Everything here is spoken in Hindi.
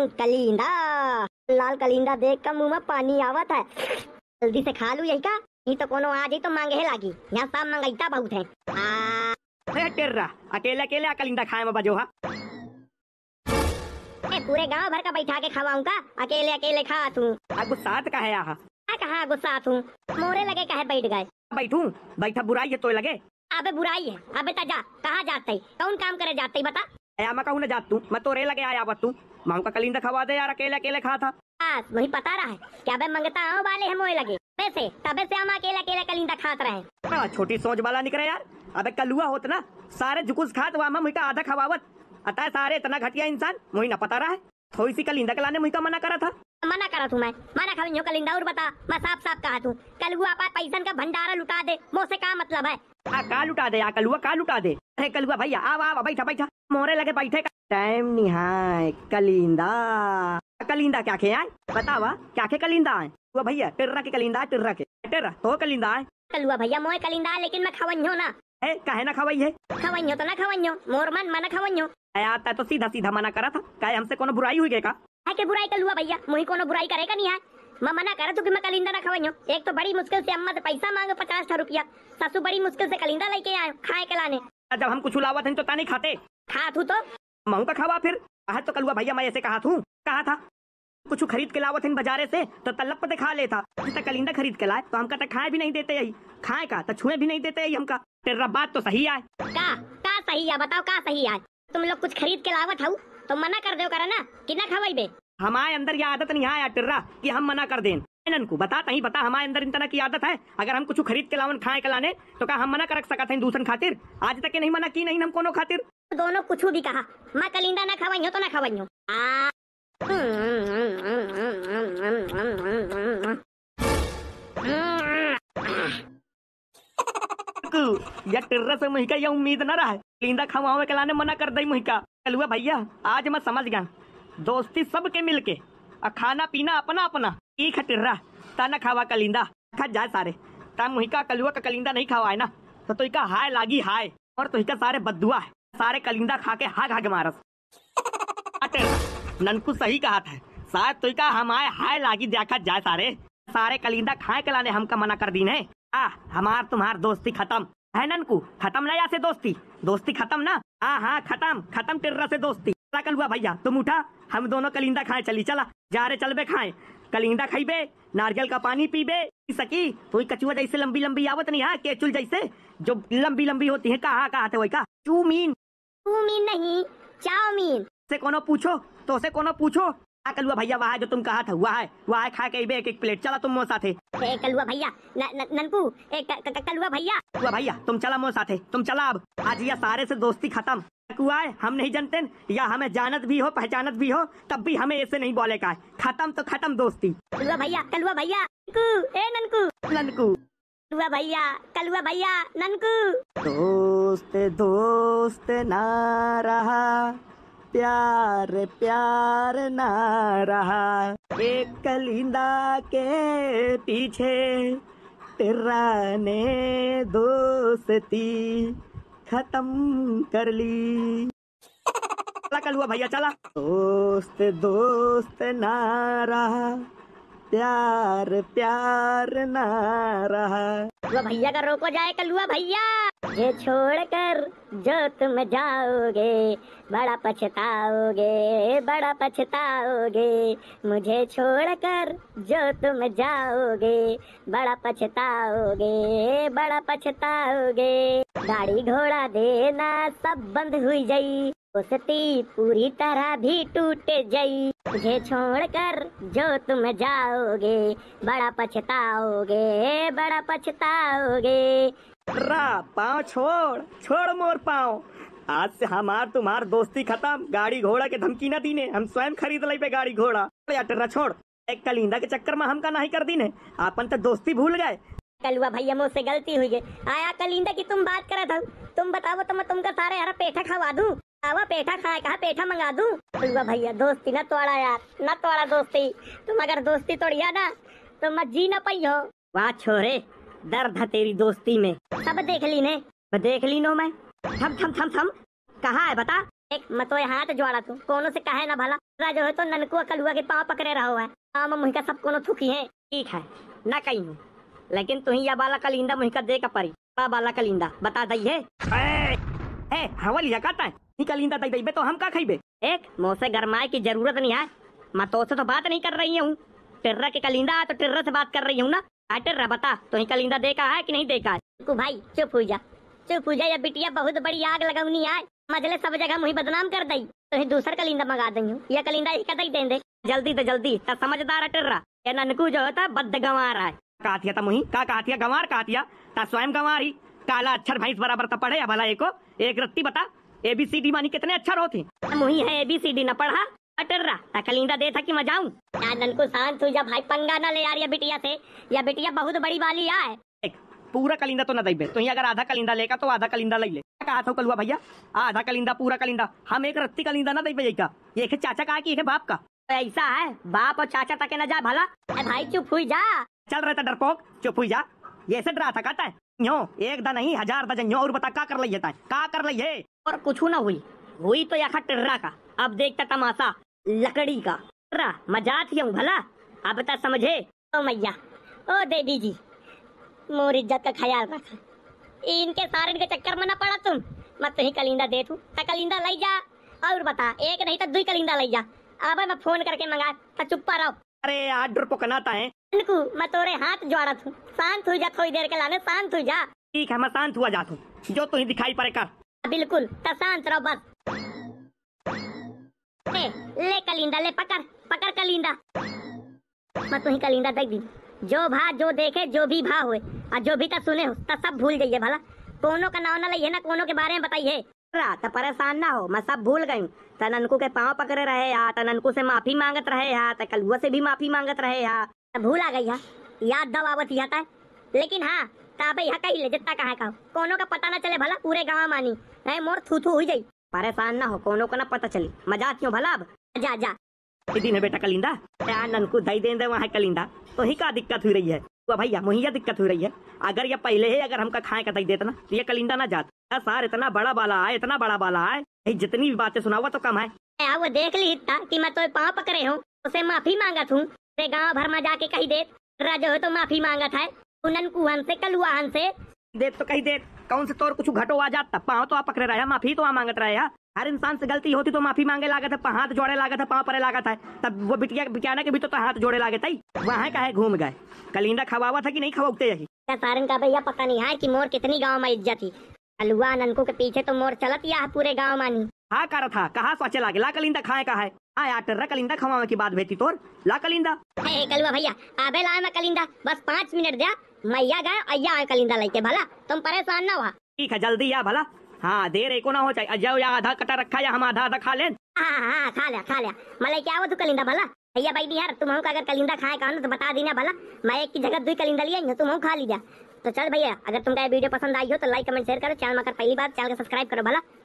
कलिंदा। लाल कलिंदा देख कर मुंह में पानी आवत है। जल्दी से खा लू यही का, नहीं तो कोनो आ जाई तो मांगे लागी। यहाँ सब मंगाईता बहुत है। अरे टेर्रा, अकेले अकेले कलिंदा खाए में बजो हा। पूरे गांव भर का बैठा के खवाऊं का, अकेले अकेले खा तू। गुस्सात का है यहाँ? कहाँ गुस्सा तू, मोरे लगे कहे बैठ गए। बैठू बैठा बुराई है तो लगे। अबे बुराई है, अबे जा कहाँ जाते, कौन काम करे जाते बता। मैं कहूँ न जात तू, मैं तो रे लगे आया तू माँ का कलिंदा खवा दे यार, अकेले अकेले खा था। वही पता रहा है क्या बे, मंगता आओ वाले है मोए लगे वैसे, तबे से हम अकेले अकेले कलिंदा खात रहे। छोटी सोच वाला निकले यार। अबे कलुआ होत ना सारे झुकुस खात वहाँ मुझका आधा खवावत, अतः सारे इतना घटिया इंसान मुझे न पता रहा है। थोड़ी सी कलिंदा कलाने मुझका मना करा था। मना करा तू, मैं मना खावी कलिंदा और बता, मैं साफ साफ कहा तू कलुआ पा पैसन का भंडारा लुटा दे, मुँह से क्या मतलब है। का लुटा दे कलुआ, का लुटा दे। अरे कलुआ भैया आवा बैठा बैठा, मोरे लगे बैठे का टाइम नहीं है। कलिंदा कलिंदा क्या खे आए बतावा, क्या खे कलिंदा आए वो भैया? टिर्रा के कलिंदा, टिर्रा के टिर्रा तो कलिंदा आए। कलुआ भैया मोए कलिंदा, लेकिन मैं खवन्यो ना। काहे ना खवाई है? खवन्यो तो ना खवन्यो, मोर मन मना खवन्यो। आता तो सीधा सीधा मना करा था, काहे हमसे कोनो बुराई हुई का? है के बुराई कलुआ भैया, मुझे कोनो बुराई करेगा नहीं है। मैं मना करा तू कि मैं कलिंदा ना खवन्यो। एक तो बड़ी मुश्किल से अम्मा से पैसा मांगो 50 रुपया, ससु बड़ी मुश्किल से कलिंदा लेके आए खाए के लाने। जब हम कुछ लावत हैं तो तानी खाते। खा तू तो महू का खावा फिर। तो कलुआ भैया मैं ऐसे कहा था कुछ खरीद के लावत हैं बाजारे से तो तलब पे खा लेता। कलिंदा खरीद के लाए तो हमका तो खाए भी नहीं देते, यही खाए का तो छुए भी नहीं देते यही हमका। तेरा बात तो सही है। का सही है बताओ, का सही है? तुम लोग कुछ खरीद के लावत हो तो मना कर दो करा ना कि ना खवाई बे। हमारे अंदर ये आदत नहीं है टिर्रा कि हम मना कर दें। को बता नहीं बता, हमारे अंदर इन तरह की आदत है। अगर हम कुछ खरीद के लावन खाए के लाने तो क्या हम मना कर सकते हैं दूसरन खातिर? आज तक नहीं मना की, नहीं हम कोनो खातिर। दोनों कुछ भी कहा, मैं कलिंदा ना खवाई तो ना खवाई। या टिर्रा से मुझका ये उम्मीद न रहा है कलिंदा खवावे के लाने मना कर दई मुझका। कलुआ भैया आज मैं समझ गया, दोस्ती सबके मिलके और खाना पीना अपना अपना। एक टिर्रा ता न खावा कलिंदा, खा जाए सारे ता मुझका कलुआ का कलिंदा नहीं खावाए ना तो इका हाय लागी हाय, और तो इका सारे बद्दुआ है, सारे कलिंदा खा के हाग मारस। ननकू सही कहा था, शायद तो इका हमारे हाय लागी देखा जाए सारे कलिंदा खाए के लाने हमका मना कर दी ने। हमार तुम्हार दोस्ती खत्म है ननकू, खत्म ना या से दोस्ती खत्म ना। हाँ खत्म टिर्रा से दोस्ती। कलुआ भैया तुम उठा, हम दोनों कलिंदा खाए चली, चला जा रहे चलबे खाए कलिंदा खाइबे, नारियल का पानी पीबे सकी। तो कचुआ जैसे लंबी लंबी आवत नहीं है, केचुल जैसे जो लंबी लंबी होती है। कहा थे वही का चूमीन नहीं चाउमीन से कोनो पूछो तो से कोनो पूछो। कलुआ भैया वहाँ जो तुम कहा था वहाँ खा के एक प्लेट, चला तुम मोर साथे। कलुआ भैया ननकू कलुआ भैया तुम चला मोर साथे, तुम चला। अब आज यह सारे से दोस्ती खत्म। हम नहीं जानते या हमें जानत भी हो पहचानत भी हो तब भी हमें ऐसे नहीं बोले का। खत्म तो खत्म दोस्ती। कलुआ भैया ननकू कलुआ भैया ननकू। दोस्त ना रहा, प्यार ना रहा, एक कलिंदा के पीछे टिर्रा ने दोस्ती खत्म कर ली। चला कलुआ भैया चला। दोस्त ना रहा, प्यार ना रहा। कलुआ भैया का रोको जाए कलुआ भैया। ये छोड़कर जो तुम जाओगे बड़ा पछताओगे, मुझे छोड़कर जो तुम जाओगे बड़ा पछताओगे। गाड़ी घोड़ा देना सब बंद हुई जाई, दोस्ती पूरी तरह भी टूट जाई। मुझे छोड़कर जो तुम जाओगे बड़ा पछताओगे। पाँव छोड़ मोर पाँव। आज से हमार तुम्हार दोस्ती खत्म। गाड़ी घोड़ा के धमकी न दीने, हम स्वयं खरीद ले पे गाड़ी घोड़ा। टिर्रा छोड़, एक कलिंदा के चक्कर में हमका नहीं कर दीने, अपन तो दोस्ती भूल गए। कलुआ भैया मुझसे गलती हुई है। आया कलिंदा की तुम बात करा था, तुम बताओ तो मैं तुमका सारे हरा पेठा खवा दूं। आवा पेठा खाए, कहा पेठा मंगा दूं। कलुआ भैया दोस्ती न तोड़ा यार, न तोड़ा दोस्ती। तुम अगर दोस्ती तोड़िया ना तो मैं जी न पाई हो। वाह छोरे, दर्द है तेरी दोस्ती में। सब देख ली ने, देख ली नो मैं। थम कहाँ है बता। एक मतोय हाथ जोड़ा तू कोनो से कहे ना भला रा जो है तो ननकुआ कलुआ के पाँव पकड़े रहो है आम मुहिका सब कोनो थुकी है। ठीक है ना कहीं हूँ लेकिन तुही या बाला कलिंदा मुहिका दे का परी बा बाला कलिंदा बता दइए। ए हवल या कहता है ही कलिंदा दई दई तो हम का खइबे। एक मुँह से गरमाए की जरूरत नहीं है मैं तो से तो बात नहीं कर रही हूँ टिर्रा के कलिंदा है तो टिर्रा से बात कर रही हूँ ना। टिर्रा बता तुही कलिंदा देखा है कि नहीं देखा है। भाई चुप हो जा या बिटिया बहुत बड़ी आग लगौनी है मजले सब जगह मुही बदनाम कर दई तो दूसर कलिंदा मंगा दई हूँ या कलिंदा ही कदई दे दे जल्दी तो समझदार है टिर्रा या ननकू जो होता बद गंवार है कहतिया था मुही का कहतिया गंवार कहतिया ता स्वयं गंवारी काला अक्षर भैंस बराबर तो पढ़े या भला एको एक रत्ती बता ABCD मानी कितने अक्षर होते मुही है ABCD न पढ़ा टिर्रा ता कलिंदा दे था कि मजाऊं ननकू शांत हो जा भाई पंगा ना ले यार या बिटिया से या बिटिया बहुत बड़ी वाली है। पूरा कलिंदा तो न दइबे तो अगर आधा कलिंदा लेगा तो आधा कलिंदा ले कहा था कलुआ भैया आधा कलिंदा पूरा कलिंदा हम एक रत्ती कलिंदा ना दइबे का एक चाचा कहा कि एक बाप का ऐसा है बाप और चाचा तक न जा भला भाई चुप हुई जा चल रहे था डरपोक चुप हुई जा ये से डरा था कहता है यो एक दा नहीं 1000 दजन यो और बता का कर लिये का कर लिये और कुछ ना हुई तो या टिर्रा का अब देखता तमाशा लकड़ी का टिर्रा मजाक ही हूँ भला अब बता समझे ओ मैया ओ देवी जी मोर इज्जत का ख्याल रख इनके सारे के चक्कर में न पड़ा तुम मत ही कलिंदा दे तू कलिंदा ले जा और बता एक नहीं तो 2 कलिंदा ले जा अब मैं फोन करके मंगा तो चुप्पा रहो। अरे यार डरपोक नाता है मैं तोरे हाथ जोड़ा तू शांत हो जा थोड़ी देर के लाने शांत हो जा। ठीक है मैं शांत हुआ जाता हूँ जो तुझे दिखाई पड़े कर बिल्कुल तो शांत रहो बस ले कलिंदा ले पकड़ कलिंदा मैं तुही कलिंदा देख दी जो भा जो देखे जो भी भा हुए और जो भी तक सुने हो तब सब भूल जाइए भला कोनो का नाम न लइए ना कोनो के बारे में बताइए तो परेशान ना हो मैं सब भूल गई त ननकू के पाँव पकड़े रहे हा त ननकू से माफी मांगत रहे हा त कलुआ से भी माफी मांगत रहे हा भूल आ गई है याद दवावत आता है लेकिन हाँ ताबे यहाँ कही ले जितना कहा का कोनो का पता ना चले भला पूरे गाँव मानी है मोर थू हो जाई परेशान ना हो कोनो को ना पता चली मजाक क्यों भला अब जा दिन है बेटा कलिंदा ननकू दई दे वहाँ कलिंदा तो ही का दिक्कत हुई रही है तो भैया मुहिया दिक्कत हुई रही है अगर ये पहले ही अगर हमका खाए का दई देता ना तो ये कलिंदा ना जाता सार इतना बड़ा बाला है जितनी भी बातें सुना हुआ तो कम है वो देख ली इतना कि मैं तो पाँव पकड़े हूँ उसे माफी मांगत हूँ गाँव भर में जाके कही दे जो है तो माफी मांगत है ननकू हन से कलुआ हन से दे तो कही दे कौन से तौर कुछ घटो आ जाता पाँव तो आप पकड़े रहे माफी तो आप मांगत रहे हर इंसान से गलती होती तो माफी मांगे लागत है हाथ जोड़े लागत है पाँव परे लागत है तब वो बिटिया बिटियाना के भी तो हाथ जोड़े लागत है वहाँ का है घूम गए कलिंदा खवावा था कि नहीं खवाते यही सारन का भैया पता नहीं है कि मोर कितनी गाँव में इज्जत थी कलुआ ननकू के पीछे तो मोर चलत या पूरे गाँव मानी हाँ कर था कहा सोचे लागे ला कलिंदा खाए का है यार टिर्रा कलिंदा खवावे की बात भेती तोर ला कलिंदा कलुआ भैया आबे ला मैं कलिंदा बस 5 मिनट दिया मैया गए अय्या कलिंदा लेके भला तुम परेशान ना हुआ। ठीक है जल्दी या भला हाँ देर एको ना हो जाए अजय या आधा कटा रखा या हम आधा खा लें। हाँ खा लिया मलाई क्या हुआ तू कलिंदा भला भैया भाई यार तुम अगर कलिंदा खाए का तो बता देना भला मैं एक की जगह 2 कलिंदा लिया तुम खा लीजिए। तो चल भैया अगर तुमका वीडियो पसंद आई हो तो लाइक कमेंट शेयर करो चैनल में अगर पहली बार चैनल को सब्सक्राइब करो भला।